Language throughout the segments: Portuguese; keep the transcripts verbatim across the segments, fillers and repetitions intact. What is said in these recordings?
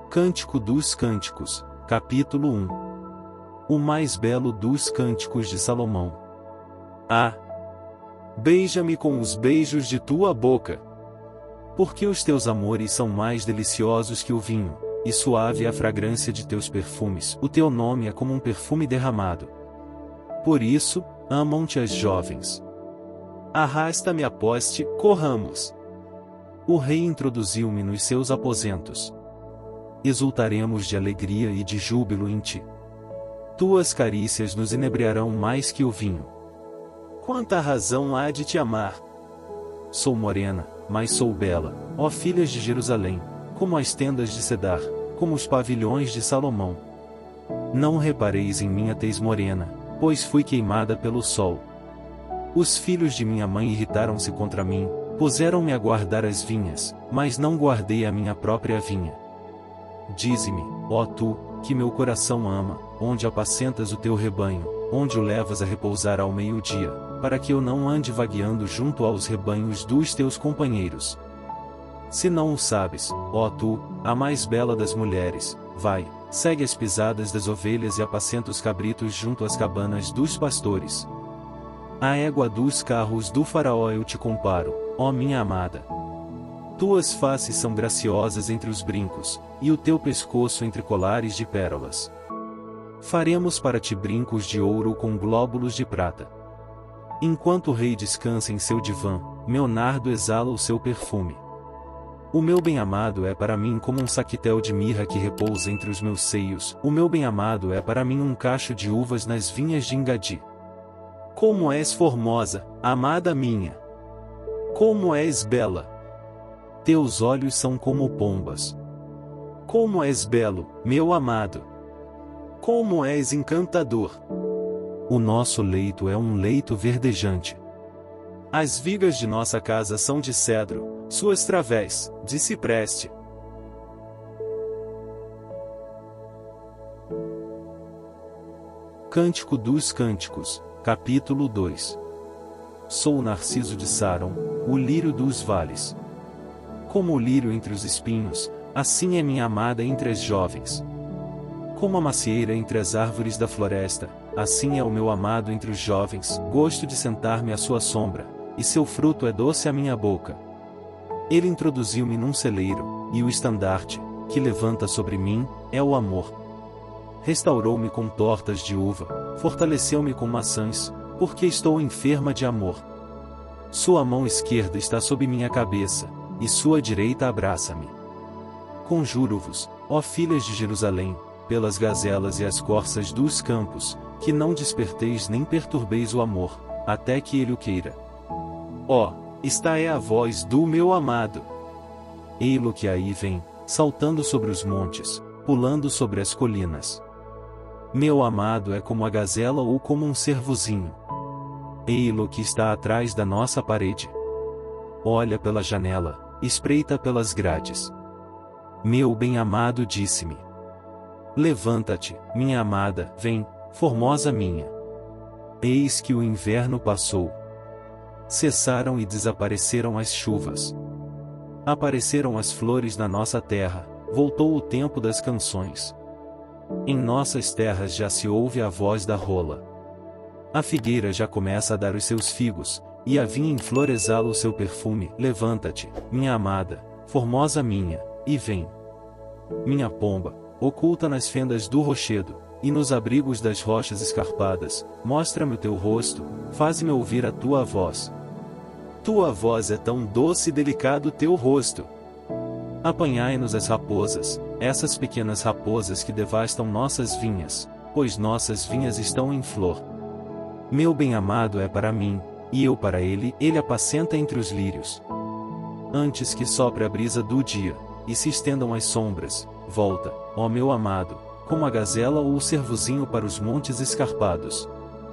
Cântico dos Cânticos, capítulo um. O mais belo dos cânticos de Salomão. Ah! Beija-me com os beijos de tua boca. Porque os teus amores são mais deliciosos que o vinho, e suave é a fragrância de teus perfumes. O teu nome é como um perfume derramado. Por isso, amam-te as jovens. Arrasta-me após ti, corramos. O rei introduziu-me nos seus aposentos. Exultaremos de alegria e de júbilo em ti. Tuas carícias nos inebriarão mais que o vinho. Quanta razão há de te amar! Sou morena, mas sou bela, ó filhas de Jerusalém, como as tendas de Cedar, como os pavilhões de Salomão. Não repareis em minha tez morena, pois fui queimada pelo sol. Os filhos de minha mãe irritaram-se contra mim, puseram-me a guardar as vinhas, mas não guardei a minha própria vinha. Dize-me, ó tu, que meu coração ama, onde apacentas o teu rebanho, onde o levas a repousar ao meio-dia, para que eu não ande vagueando junto aos rebanhos dos teus companheiros. Se não o sabes, ó tu, a mais bela das mulheres, vai, segue as pisadas das ovelhas e apacenta os cabritos junto às cabanas dos pastores. A égua dos carros do faraó eu te comparo, ó minha amada. Tuas faces são graciosas entre os brincos, e o teu pescoço entre colares de pérolas. Faremos para ti brincos de ouro com glóbulos de prata. Enquanto o rei descansa em seu divã, meu nardo exala o seu perfume. O meu bem-amado é para mim como um saquitel de mirra que repousa entre os meus seios. O meu bem-amado é para mim um cacho de uvas nas vinhas de Engadi. Como és formosa, amada minha! Como és bela! Teus olhos são como pombas. Como és belo, meu amado! Como és encantador! O nosso leito é um leito verdejante. As vigas de nossa casa são de cedro, suas través, de cipreste. Cântico dos Cânticos, capítulo dois. Sou o narciso de Saron, o lírio dos vales. Como o lírio entre os espinhos, assim é minha amada entre as jovens. Como a macieira entre as árvores da floresta, assim é o meu amado entre os jovens. Gosto de sentar-me à sua sombra, e seu fruto é doce à minha boca. Ele introduziu-me num celeiro, e o estandarte, que levanta sobre mim, é o amor. Restaurou-me com tortas de uva, fortaleceu-me com maçãs, porque estou enferma de amor. Sua mão esquerda está sob minha cabeça, e sua direita abraça-me. Conjuro-vos, ó filhas de Jerusalém, pelas gazelas e as corças dos campos, que não desperteis nem perturbeis o amor, até que ele o queira. Ó, esta é a voz do meu amado. Ei-lo que aí vem, saltando sobre os montes, pulando sobre as colinas. Meu amado é como a gazela ou como um cervozinho. Ei-lo que está atrás da nossa parede. Olha pela janela, espreita pelas grades. Meu bem-amado disse-me: levanta-te, minha amada, vem, formosa minha. Eis que o inverno passou. Cessaram e desapareceram as chuvas. Apareceram as flores na nossa terra, voltou o tempo das canções. Em nossas terras já se ouve a voz da rola. A figueira já começa a dar os seus figos, e a vinha em flor exala o seu perfume. Levanta-te, minha amada, formosa minha, e vem. Minha pomba, oculta nas fendas do rochedo, e nos abrigos das rochas escarpadas, mostra-me o teu rosto, faz-me ouvir a tua voz. Tua voz é tão doce e delicado teu rosto. Apanhai-nos as raposas, essas pequenas raposas que devastam nossas vinhas, pois nossas vinhas estão em flor. Meu bem-amado é para mim, e eu para ele, ele apacenta entre os lírios. Antes que sopre a brisa do dia, e se estendam as sombras, volta, ó meu amado, como a gazela ou o cervozinho para os montes escarpados.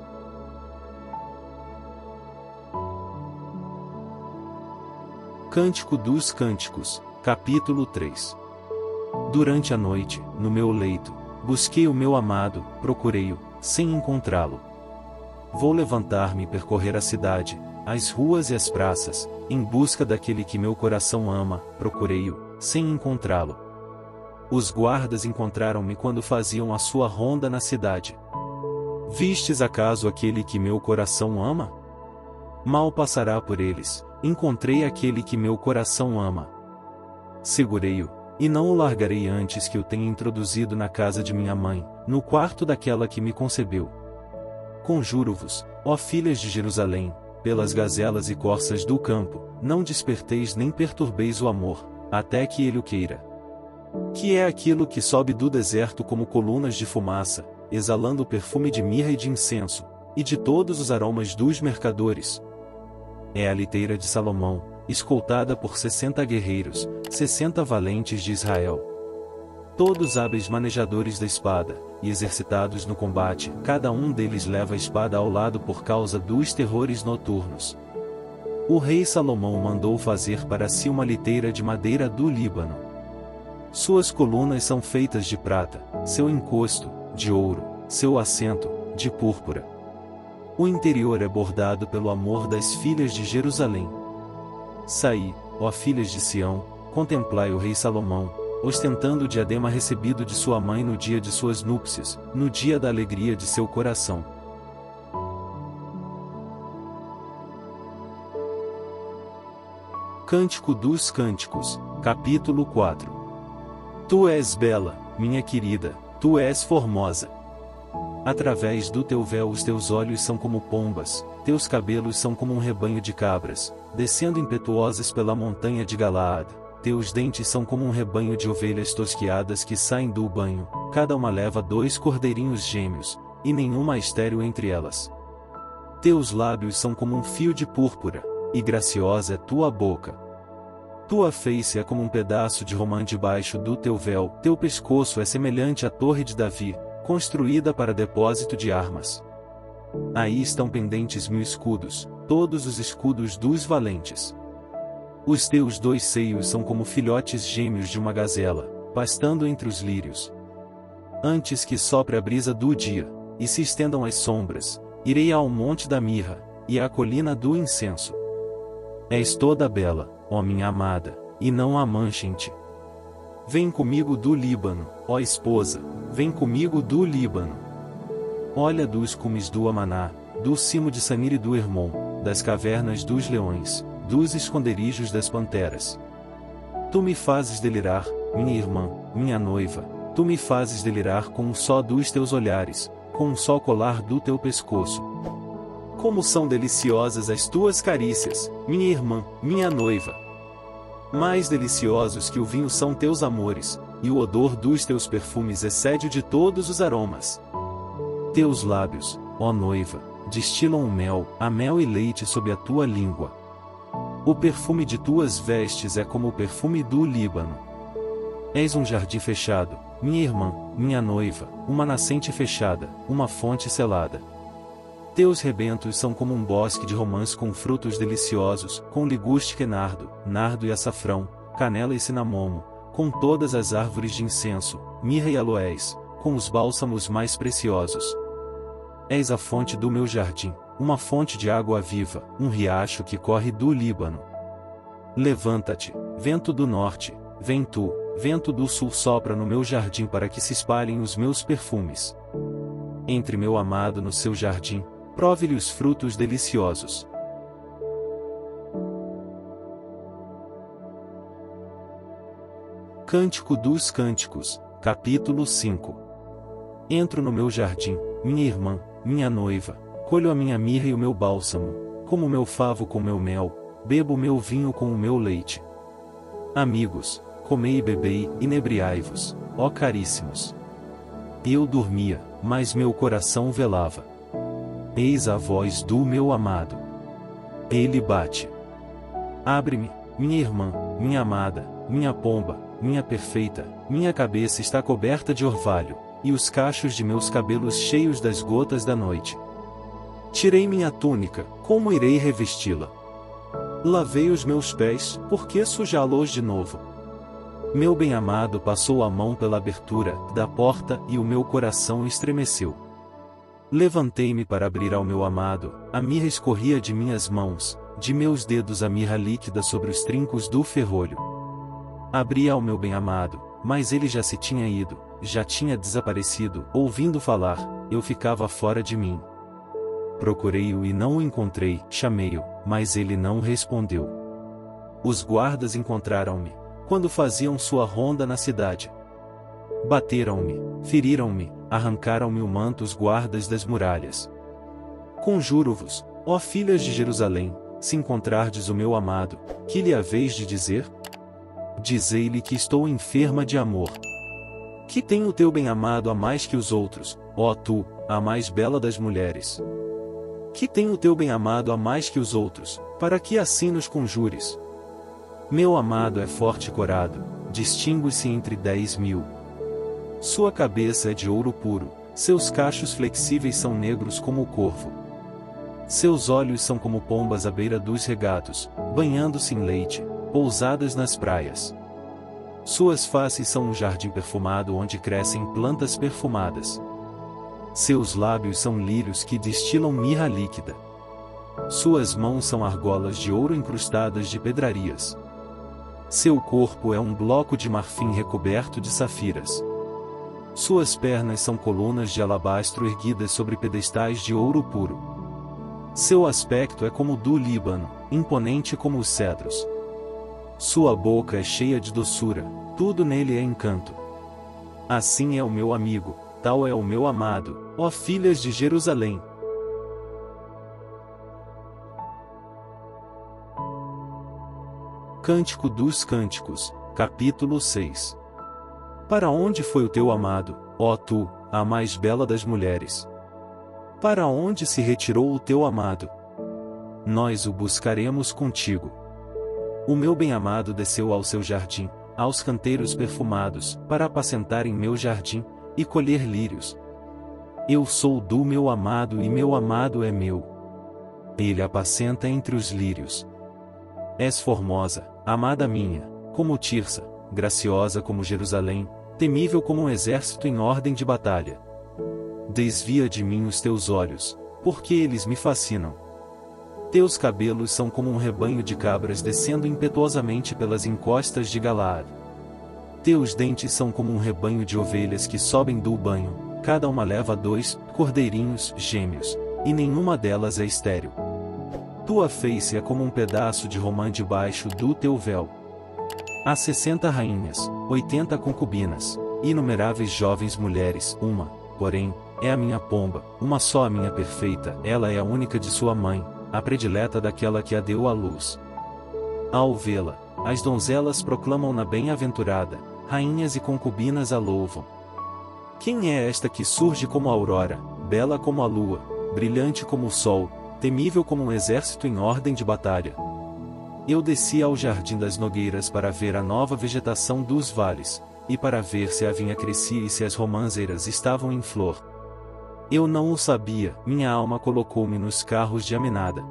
Cântico dos Cânticos, capítulo três. Durante a noite, no meu leito, busquei o meu amado, procurei-o, sem encontrá-lo. Vou levantar-me e percorrer a cidade, as ruas e as praças, em busca daquele que meu coração ama, procurei-o, sem encontrá-lo. Os guardas encontraram-me quando faziam a sua ronda na cidade. Vistes acaso aquele que meu coração ama? Mal passará por eles, encontrei aquele que meu coração ama. Segurei-o, e não o largarei antes que o tenha introduzido na casa de minha mãe, no quarto daquela que me concebeu. Conjuro-vos, ó filhas de Jerusalém, pelas gazelas e corças do campo, não desperteis nem perturbeis o amor, até que ele o queira. Que é aquilo que sobe do deserto como colunas de fumaça, exalando o perfume de mirra e de incenso, e de todos os aromas dos mercadores? É a liteira de Salomão, escoltada por sessenta guerreiros, sessenta valentes de Israel. Todos hábeis manejadores da espada, e exercitados no combate, cada um deles leva a espada ao lado por causa dos terrores noturnos. O rei Salomão mandou fazer para si uma liteira de madeira do Líbano. Suas colunas são feitas de prata, seu encosto, de ouro, seu assento, de púrpura. O interior é bordado pelo amor das filhas de Jerusalém. Saí, ó filhas de Sião, contemplai o rei Salomão, ostentando o diadema recebido de sua mãe no dia de suas núpcias, no dia da alegria de seu coração. Cântico dos Cânticos, capítulo quatro. Tu és bela, minha querida, tu és formosa. Através do teu véu os teus olhos são como pombas, teus cabelos são como um rebanho de cabras, descendo impetuosas pela montanha de Galaad. Teus dentes são como um rebanho de ovelhas tosquiadas que saem do banho, cada uma leva dois cordeirinhos gêmeos, e nenhuma estéril entre elas. Teus lábios são como um fio de púrpura, e graciosa é tua boca. Tua face é como um pedaço de romã debaixo do teu véu, teu pescoço é semelhante à torre de Davi, construída para depósito de armas. Aí estão pendentes mil escudos, todos os escudos dos valentes. Os teus dois seios são como filhotes gêmeos de uma gazela, pastando entre os lírios. Antes que sopre a brisa do dia, e se estendam as sombras, irei ao monte da mirra, e à colina do incenso. És toda bela, ó minha amada, e não há mancha em ti. Vem comigo do Líbano, ó esposa, vem comigo do Líbano. Olha dos cumes do Amaná, do cimo de Sanir e do Hermon, das cavernas dos leões, dos esconderijos das panteras. Tu me fazes delirar, minha irmã, minha noiva, tu me fazes delirar com um só dos teus olhares, com um só colar do teu pescoço. Como são deliciosas as tuas carícias, minha irmã, minha noiva! Mais deliciosos que o vinho são teus amores, e o odor dos teus perfumes excede o de todos os aromas. Teus lábios, ó noiva, destilam o mel, a mel e leite sob a tua língua. O perfume de tuas vestes é como o perfume do Líbano. És um jardim fechado, minha irmã, minha noiva, uma nascente fechada, uma fonte selada. Teus rebentos são como um bosque de romãs com frutos deliciosos, com liguste e nardo, nardo e açafrão, canela e cinamomo, com todas as árvores de incenso, mirra e aloés, com os bálsamos mais preciosos. És a fonte do meu jardim, uma fonte de água viva, um riacho que corre do Líbano. Levanta-te, vento do norte, vem tu, vento do sul sopra no meu jardim para que se espalhem os meus perfumes. Entre meu amado no seu jardim, prove-lhe os frutos deliciosos. Cântico dos Cânticos, capítulo cinco. Entro no meu jardim, minha irmã, minha noiva, colho a minha mirra e o meu bálsamo, como o meu favo com meu mel, bebo o meu vinho com o meu leite. Amigos, comei e bebei, inebriai-vos, ó caríssimos. Eu dormia, mas meu coração velava. Eis a voz do meu amado. Ele bate. Abre-me, minha irmã, minha amada, minha pomba, minha perfeita, minha cabeça está coberta de orvalho, e os cachos de meus cabelos cheios das gotas da noite. Tirei minha túnica, como irei revesti-la? Lavei os meus pés, por que sujá-los de novo? Meu bem-amado passou a mão pela abertura da porta e o meu coração estremeceu. Levantei-me para abrir ao meu amado, a mirra escorria de minhas mãos, de meus dedos a mirra líquida sobre os trincos do ferrolho. Abri ao meu bem-amado, mas ele já se tinha ido, já tinha desaparecido. Ouvindo falar, eu ficava fora de mim. Procurei-o e não o encontrei, chamei-o, mas ele não respondeu. Os guardas encontraram-me, quando faziam sua ronda na cidade. Bateram-me, feriram-me, arrancaram-me o manto os guardas das muralhas. Conjuro-vos, ó filhas de Jerusalém, se encontrardes o meu amado, que lhe haveis de dizer? Dizei-lhe que estou enferma de amor. Que tem o teu bem-amado a mais que os outros, ó tu, a mais bela das mulheres. Que tem o teu bem-amado a mais que os outros, para que assim nos conjures. Meu amado é forte e corado, distingue-se entre dez mil. Sua cabeça é de ouro puro, seus cachos flexíveis são negros como o corvo. Seus olhos são como pombas à beira dos regatos, banhando-se em leite, pousadas nas praias. Suas faces são um jardim perfumado onde crescem plantas perfumadas. Seus lábios são lírios que destilam mirra líquida. Suas mãos são argolas de ouro incrustadas de pedrarias. Seu corpo é um bloco de marfim recoberto de safiras. Suas pernas são colunas de alabastro erguidas sobre pedestais de ouro puro. Seu aspecto é como o do Líbano, imponente como os cedros. Sua boca é cheia de doçura, tudo nele é encanto. Assim é o meu amigo, tal é o meu amado, ó filhas de Jerusalém. Cântico dos Cânticos, capítulo seis. Para onde foi o teu amado, ó tu, a mais bela das mulheres? Para onde se retirou o teu amado? Nós o buscaremos contigo. O meu bem-amado desceu ao seu jardim, aos canteiros perfumados, para apacentar em meu jardim, e colher lírios. Eu sou do meu amado e meu amado é meu. Ele apacenta entre os lírios. És formosa, amada minha, como Tirsa, graciosa como Jerusalém, temível como um exército em ordem de batalha. Desvia de mim os teus olhos, porque eles me fascinam. Teus cabelos são como um rebanho de cabras descendo impetuosamente pelas encostas de Galaad. Teus dentes são como um rebanho de ovelhas que sobem do banho, cada uma leva dois cordeirinhos gêmeos, e nenhuma delas é estéril. Tua face é como um pedaço de romã debaixo do teu véu. Há sessenta rainhas, oitenta concubinas, inumeráveis jovens mulheres, uma, porém, é a minha pomba, uma só a minha perfeita, ela é a única de sua mãe, a predileta daquela que a deu à luz. Ao vê-la, as donzelas proclamam-na bem-aventurada, rainhas e concubinas a louvam. Quem é esta que surge como a aurora, bela como a lua, brilhante como o sol, temível como um exército em ordem de batalha? Eu desci ao jardim das nogueiras para ver a nova vegetação dos vales, e para ver se a vinha crescia e se as romãzeiras estavam em flor. Eu não o sabia, minha alma colocou-me nos carros de Amenada.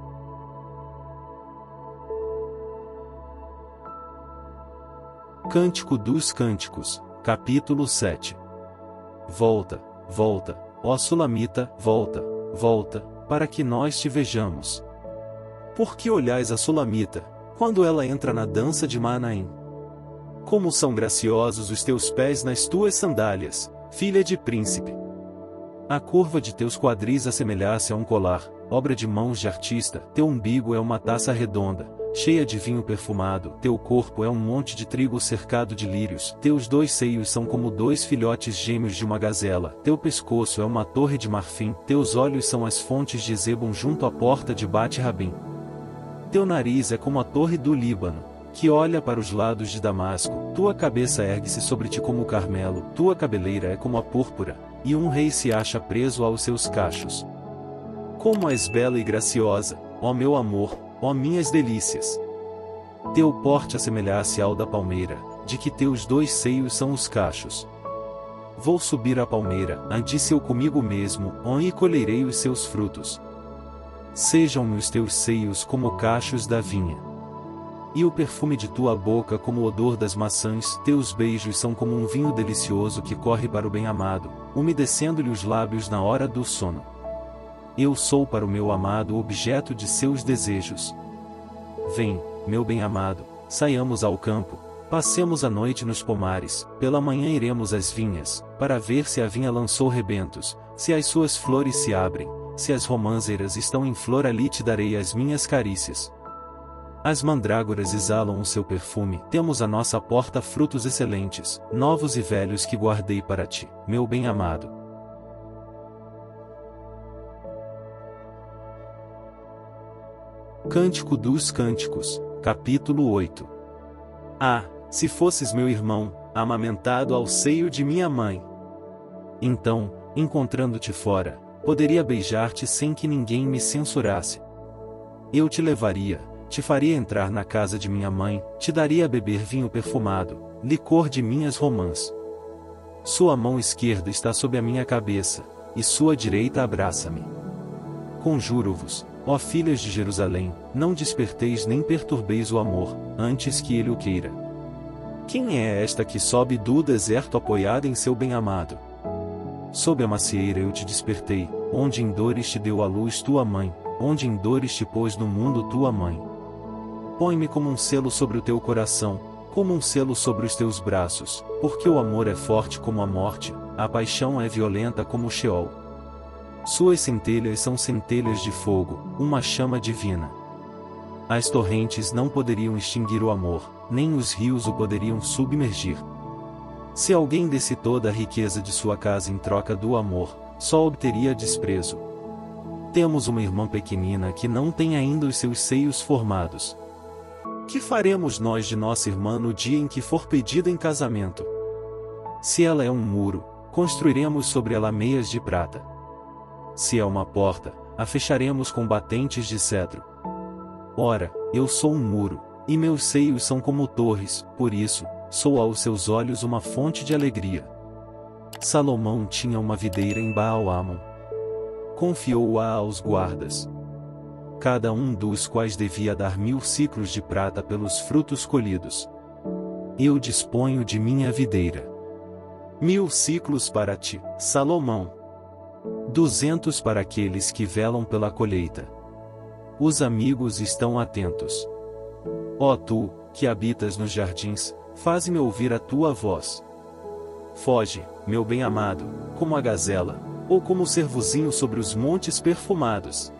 Cântico dos Cânticos, capítulo sete. Volta, volta, ó Sulamita, volta, volta, para que nós te vejamos. Por que olhais a Sulamita, quando ela entra na dança de Manaim? Como são graciosos os teus pés nas tuas sandálias, filha de príncipe! A curva de teus quadris assemelha-se a um colar, obra de mãos de artista, teu umbigo é uma taça redonda, cheia de vinho perfumado, teu corpo é um monte de trigo cercado de lírios, teus dois seios são como dois filhotes gêmeos de uma gazela, teu pescoço é uma torre de marfim, teus olhos são as fontes de Zebum junto à porta de Bate-Rabim. Teu nariz é como a torre do Líbano, que olha para os lados de Damasco, tua cabeça ergue-se sobre ti como o Carmelo, tua cabeleira é como a púrpura, e um rei se acha preso aos seus cachos. Como és bela e graciosa, ó meu amor, ó minhas delícias! Teu porte assemelha-se ao da palmeira, de que teus dois seios são os cachos. Vou subir à palmeira, disse eu comigo mesmo, onde colherei os seus frutos. Sejam-me os teus seios como cachos da vinha. E o perfume de tua boca como o odor das maçãs, teus beijos são como um vinho delicioso que corre para o bem-amado, umedecendo-lhe os lábios na hora do sono. Eu sou para o meu amado o objeto de seus desejos. Vem, meu bem-amado, saiamos ao campo, Passemos a noite nos pomares, pela manhã iremos às vinhas, para ver se a vinha lançou rebentos, se as suas flores se abrem, se as romãzeiras estão em flor, ali te darei as minhas carícias. As mandrágoras exalam o seu perfume, temos à nossa porta frutos excelentes, novos e velhos que guardei para ti, meu bem-amado. Cântico dos Cânticos, capítulo oito. Ah, se fosses meu irmão, amamentado ao seio de minha mãe! Então, encontrando-te fora, poderia beijar-te sem que ninguém me censurasse. Eu te levaria, te faria entrar na casa de minha mãe, te daria a beber vinho perfumado, licor de minhas romãs. Sua mão esquerda está sob a minha cabeça, e sua direita abraça-me. Conjuro-vos, ó filhas de Jerusalém, não desperteis nem perturbeis o amor, antes que ele o queira. Quem é esta que sobe do deserto apoiada em seu bem-amado? Sob a macieira eu te despertei, onde em dores te deu à luz tua mãe, onde em dores te pôs no mundo tua mãe. Põe-me como um selo sobre o teu coração, como um selo sobre os teus braços, porque o amor é forte como a morte, a paixão é violenta como o Sheol. Suas centelhas são centelhas de fogo, uma chama divina. As torrentes não poderiam extinguir o amor, nem os rios o poderiam submergir. Se alguém desse toda a riqueza de sua casa em troca do amor, só obteria desprezo. Temos uma irmã pequenina que não tem ainda os seus seios formados. Que faremos nós de nossa irmã no dia em que for pedida em casamento? Se ela é um muro, construiremos sobre ela meias de prata. Se é uma porta, a fecharemos com batentes de cedro. Ora, eu sou um muro, e meus seios são como torres, por isso, sou aos seus olhos uma fonte de alegria. Salomão tinha uma videira em Baal-Hamon. Confiou-a aos guardas, cada um dos quais devia dar mil ciclos de prata pelos frutos colhidos. Eu disponho de minha videira. Mil ciclos para ti, Salomão. Duzentos para aqueles que velam pela colheita. Os amigos estão atentos. Ó tu, que habitas nos jardins, faze-me ouvir a tua voz. Foge, meu bem-amado, como a gazela, ou como o cervozinho sobre os montes perfumados.